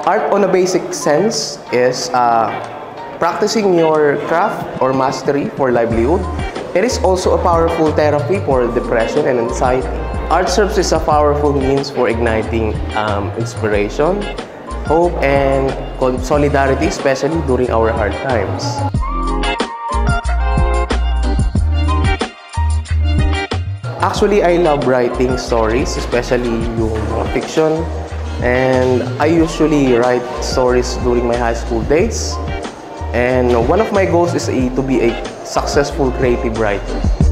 Art on a basic sense is practicing your craft or mastery for livelihood. It is also a powerful therapy for depression and anxiety. Art serves as a powerful means for igniting inspiration, hope, and solidarity, especially during our hard times. Actually, I love writing stories, especially yung fiction. And I usually write stories during my high school days. And one of my goals is to be a successful creative writer.